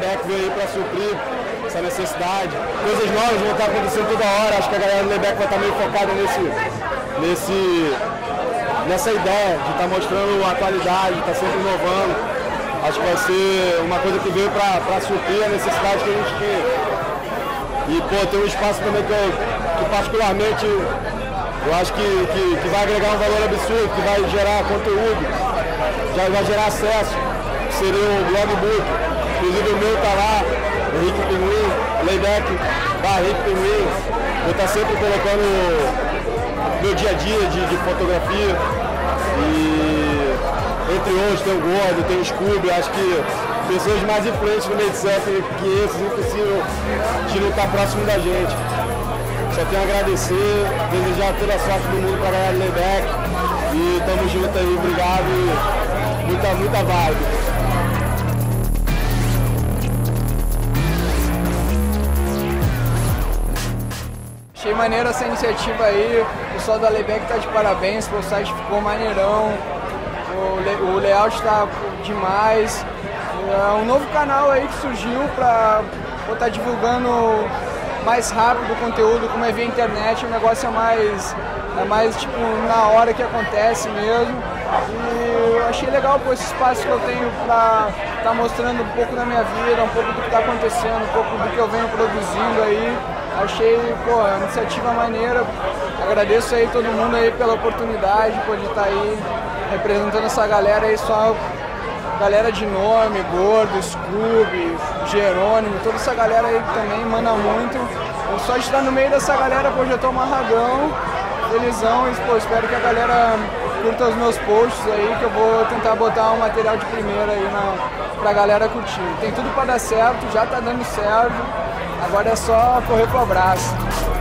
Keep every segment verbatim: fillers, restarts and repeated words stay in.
Layback veio aí para suprir essa necessidade. Coisas novas vão estar acontecendo toda hora. Acho que a galera do Layback vai estar meio focada nesse, nesse, nessa ideia de estar mostrando a atualidade, de estar sempre inovando. Acho que vai ser uma coisa que veio para suprir a necessidade que a gente tem. E, pô, tem um espaço também que, eu, que particularmente, eu acho que, que, que vai agregar um valor absurdo, que vai gerar conteúdo, já vai gerar acesso, que seria o Blogbook. Inclusive o meu tá lá, Henrique Pinguim, Layback, barra Henrique Pinguim. Eu estou sempre colocando meu dia a dia de, de fotografia. E entre outros tem o Gordo, tem o Scooby, acho que pessoas mais influentes no meio de surf que esses, impossível de não estar próximo da gente. Só tenho a agradecer, desejar toda a sorte do mundo para a galera do Layback. E tamo junto aí, obrigado e muita, muita vibe. Achei maneiro essa iniciativa aí, o pessoal da Layback tá de parabéns, o site ficou maneirão, o, o layout tá demais. É um novo canal aí que surgiu para estar divulgando mais rápido o conteúdo, como é via internet, o negócio é mais, é mais tipo na hora que acontece mesmo. E eu achei legal pô, esse espaço que eu tenho para estar tá mostrando um pouco da minha vida, um pouco do que está acontecendo, um pouco do que eu venho produzindo aí. Achei pô, a iniciativa maneira, agradeço aí todo mundo aí pela oportunidade de estar tá aí representando essa galera aí, só galera de nome, Gordo, Scooby, Jerônimo, toda essa galera aí que também manda muito. Eu só de estar no meio dessa galera, pô, já tô amarradão, felizão, e pô, espero que a galera curta os meus posts aí, que eu vou tentar botar um material de primeira aí na, pra galera curtir. Tem tudo pra dar certo, já tá dando certo, agora é só correr pro abraço.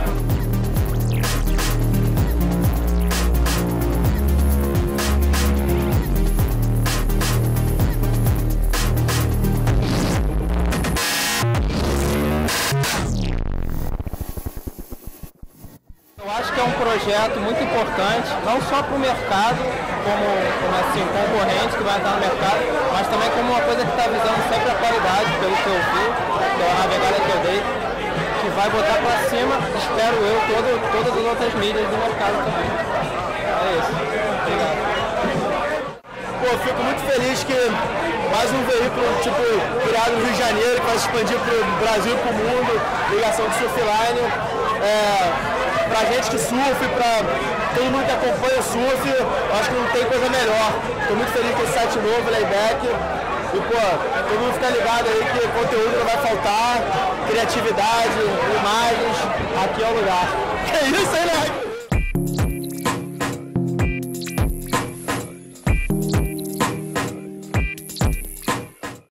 Eu acho que é um projeto muito importante, não só para o mercado, como, como assim, concorrente que vai estar no mercado, mas também como uma coisa que está visando sempre a qualidade, pelo que eu vi, pela navegada que eu dei, que vai botar para cima, espero eu, todo, todas as outras mídias do mercado também. É isso. Obrigado. Pô, fico muito feliz que mais um veículo tipo criado no Rio de Janeiro, que vai se expandir para o Brasil e para o mundo, ligação de surfline. É, pra gente que surfe, pra todo mundo que acompanha o surf, acho que não tem coisa melhor. Estou muito feliz com esse site novo, Layback. E pô, todo mundo fica ligado aí que conteúdo não vai faltar, criatividade, imagens, aqui é o lugar. É isso aí, né?